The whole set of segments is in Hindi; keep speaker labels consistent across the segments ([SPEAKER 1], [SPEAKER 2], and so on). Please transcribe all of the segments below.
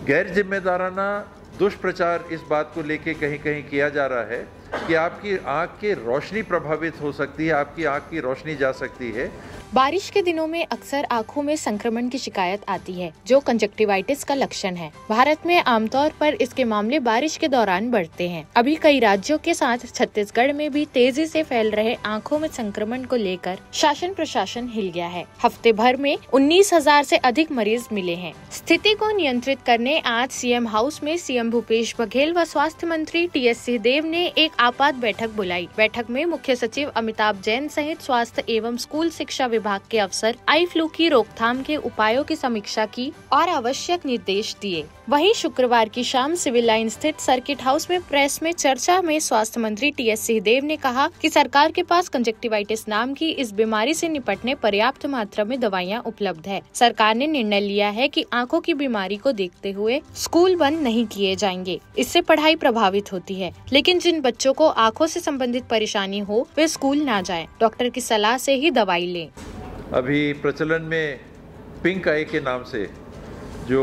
[SPEAKER 1] गैर जिम्मेदाराना दुष्प्रचार इस बात को लेके कहीं कहीं किया जा रहा है कि आपकी आंख की रोशनी प्रभावित हो सकती है, आपकी आंख की रोशनी जा सकती है।
[SPEAKER 2] बारिश के दिनों में अक्सर आंखों में संक्रमण की शिकायत आती है, जो कंजक्टिवाइटिस का लक्षण है। भारत में आमतौर पर इसके मामले बारिश के दौरान बढ़ते हैं। अभी कई राज्यों के साथ छत्तीसगढ़ में भी तेजी से फैल रहे आंखों में संक्रमण को लेकर शासन प्रशासन हिल गया है। हफ्ते भर में 19,000 से अधिक मरीज मिले हैं। स्थिति को नियंत्रित करने आज सीएम हाउस में सीएम भूपेश बघेल व स्वास्थ्य मंत्री टीएस सिंहदेव ने एक आपात बैठक बुलाई। बैठक में मुख्य सचिव अमिताभ जैन सहित स्वास्थ्य एवं स्कूल शिक्षा विभाग के अफसर आई फ्लू की रोकथाम के उपायों की समीक्षा की और आवश्यक निर्देश दिए। वहीं शुक्रवार की शाम सिविल लाइन स्थित सर्किट हाउस में प्रेस में चर्चा में स्वास्थ्य मंत्री टीएस सिंहदेव ने कहा कि सरकार के पास कंजक्टिवाइटिस नाम की इस बीमारी से निपटने पर्याप्त मात्रा में दवाइयां उपलब्ध है। सरकार ने निर्णय लिया है कि आंखों की बीमारी को देखते हुए स्कूल बंद नहीं किए जाएंगे। इससे पढ़ाई प्रभावित होती है, लेकिन जिन बच्चों को आंखों से संबंधित परेशानी हो वे स्कूल ना जाएं। डॉक्टर की सलाह से ही दवाई लें।
[SPEAKER 1] अभी प्रचलन में पिंक आई के नाम से जो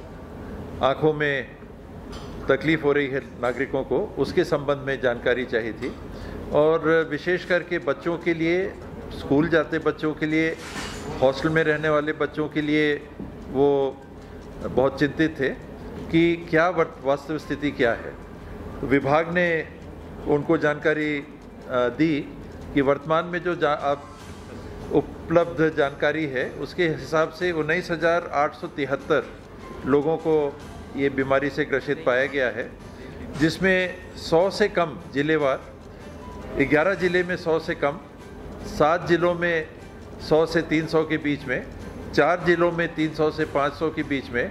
[SPEAKER 1] आँखों में तकलीफ हो रही है नागरिकों को, उसके संबंध में जानकारी चाहिए थी और विशेष करके बच्चों के लिए, स्कूल जाते बच्चों के लिए, हॉस्टल में रहने वाले बच्चों के लिए वो बहुत चिंतित थे कि क्या वास्तविक स्थिति क्या है। विभाग ने उनको जानकारी दी कि वर्तमान में जो अब उपलब्ध जानकारी है उसके हिसाब से 19,873 लोगों को ये बीमारी से ग्रसित पाया गया है, जिसमें 100 से कम जिलेवार, 11 जिले में 100 से कम, 7 जिलों में 100 से 300 के बीच में, 4 जिलों में 300 से 500 के बीच में,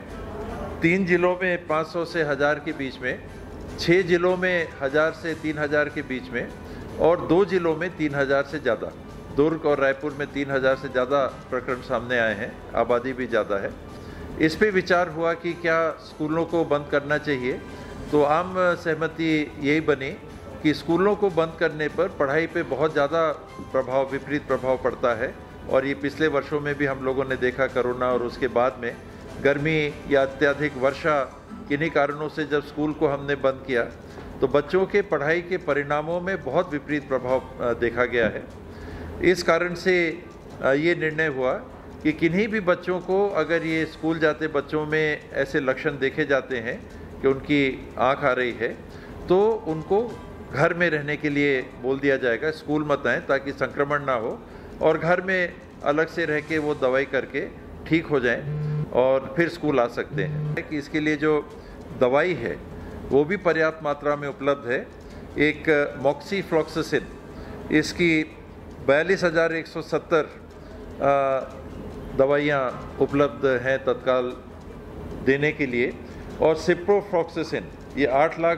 [SPEAKER 1] 3 जिलों में 500 से 1000 के बीच में, 6 जिलों में 1000 से 3000 के बीच में और 2 जिलों में 3000 से ज़्यादा। दुर्ग और रायपुर में 3000 से ज़्यादा प्रकरण सामने आए हैं, आबादी भी ज़्यादा है। इस पे विचार हुआ कि क्या स्कूलों को बंद करना चाहिए, तो आम सहमति यही बनी कि स्कूलों को बंद करने पर पढ़ाई पे बहुत ज़्यादा प्रभाव, विपरीत प्रभाव पड़ता है और ये पिछले वर्षों में भी हम लोगों ने देखा, कोरोना और उसके बाद में गर्मी या अत्यधिक वर्षा, किन्हीं कारणों से जब स्कूल को हमने बंद किया तो बच्चों के पढ़ाई के परिणामों में बहुत विपरीत प्रभाव देखा गया है। इस कारण से ये निर्णय हुआ कि किन्हीं भी बच्चों को अगर ये स्कूल जाते बच्चों में ऐसे लक्षण देखे जाते हैं कि उनकी आँख आ रही है तो उनको घर में रहने के लिए बोल दिया जाएगा, स्कूल मत आएँ ताकि संक्रमण ना हो और घर में अलग से रह के वो दवाई करके ठीक हो जाएं और फिर स्कूल आ सकते हैं। कि इसके लिए जो दवाई है वो भी पर्याप्त मात्रा में उपलब्ध है। एक मॉक्सीफ्लॉक्सासिन, इसकी 42,170 दवाइयाँ उपलब्ध हैं तत्काल देने के लिए और सिप्रोफ्लॉक्सासिन ये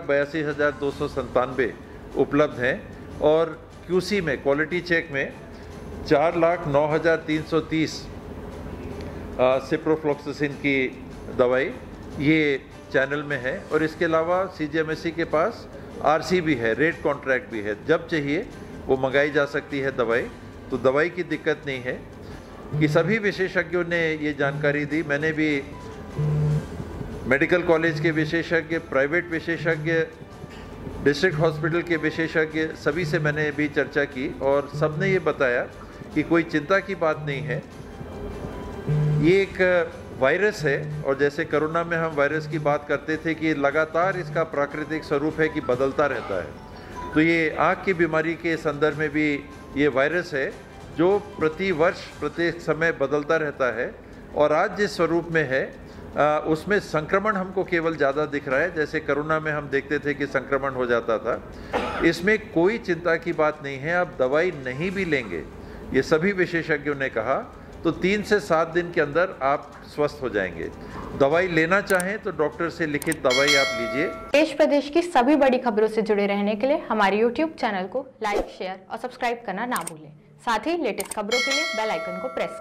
[SPEAKER 1] 8,82,297 उपलब्ध हैं और क्यूसी में, क्वालिटी चेक में 4,09,330 सिप्रोफ्लॉक्सासिन की दवाई ये चैनल में है और इसके अलावा सीजीएमएससी के पास आरसी भी है, रेट कॉन्ट्रैक्ट भी है, जब चाहिए वो मंगाई जा सकती है दवाई, तो दवाई की दिक्कत नहीं है। कि सभी विशेषज्ञों ने ये जानकारी दी। मैंने भी मेडिकल कॉलेज के विशेषज्ञ, प्राइवेट विशेषज्ञ, डिस्ट्रिक्ट हॉस्पिटल के विशेषज्ञ, सभी से मैंने भी चर्चा की और सब ने ये बताया कि कोई चिंता की बात नहीं है। ये एक वायरस है और जैसे कोरोना में हम वायरस की बात करते थे कि लगातार इसका प्राकृतिक स्वरूप है कि बदलता रहता है, तो ये आँख की बीमारी के संदर्भ में भी ये वायरस है जो प्रति वर्ष प्रत्येक समय बदलता रहता है और आज जिस स्वरूप में है उसमें संक्रमण हमको केवल ज़्यादा दिख रहा है। जैसे कोरोना में हम देखते थे कि संक्रमण हो जाता था, इसमें कोई चिंता की बात नहीं है। आप दवाई नहीं भी लेंगे, ये सभी विशेषज्ञों ने कहा, तो 3 से 7 दिन के अंदर आप स्वस्थ हो जाएंगे। दवाई लेना चाहें तो डॉक्टर से लिखित दवाई आप लीजिए।
[SPEAKER 2] देश प्रदेश की सभी बड़ी खबरों से जुड़े रहने के लिए हमारे YouTube चैनल को लाइक, शेयर और सब्सक्राइब करना ना भूलें। साथ ही लेटेस्ट खबरों के लिए बेल आइकन को प्रेस